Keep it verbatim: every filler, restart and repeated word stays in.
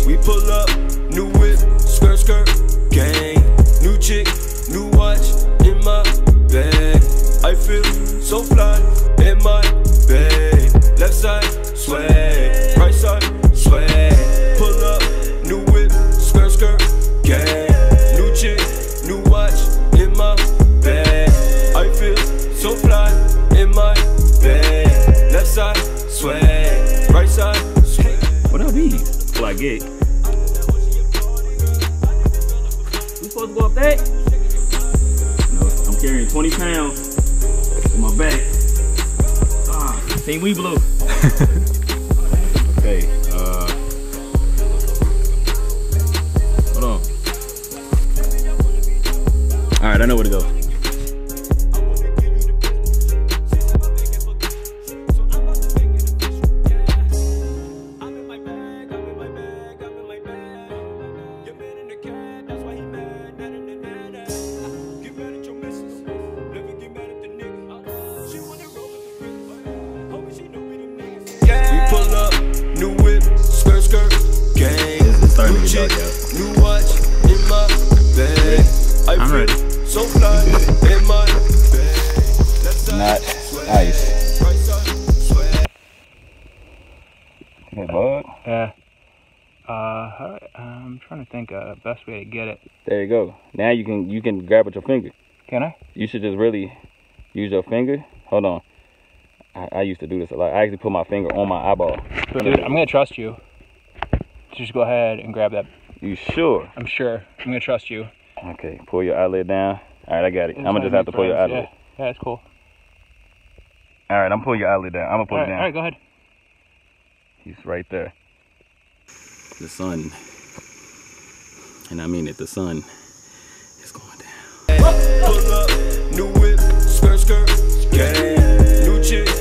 We pull up, new whip, skirt, skirt, gang. New chick, new watch in my bag. I feel so fly in my bag. Left side, swag, right side, swag. Pull up, new whip, skirt, skirt, gang. New chick, new watch in my bag. I feel so fly in my bag. Left side, swag, right side, swag. What are these? What I get? We supposed to go up that? No, I'm carrying twenty pounds on my back. Ah, team we blew. Okay, uh, hold on. All right, I know where to go. Pull up, new whip, skirt, skirt, gang. New chick, new watch in my bag. I I'm ready. So fly in my bag. Not ice. Hey, bud. Yeah. Uh, how, I'm trying to think of the best way to get it. There you go. Now you can you can grab with your finger. Can I? You should just really use your finger. Hold on. I, I used to do this a lot. I actually put my finger on my eyeball. But dude, I'm gonna trust you. Just go ahead and grab that. You sure? I'm sure. I'm gonna trust you. Okay, pull your eyelid down. All right, I got it. I'm gonna just have to pull your friends. eyelid. Yeah, yeah, that's cool. All right, I'm pulling your eyelid down. I'm gonna pull All it right, down. all right, go ahead. He's right there. The sun, and I mean it, the sun is going down. Pull up, new whip, skirt, skirt, gang. New chick.